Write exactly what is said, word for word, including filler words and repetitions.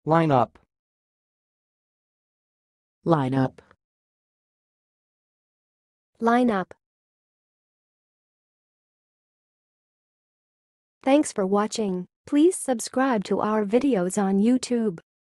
Line up. Line up. Line up. Thanks for watching. Please subscribe to our videos on YouTube.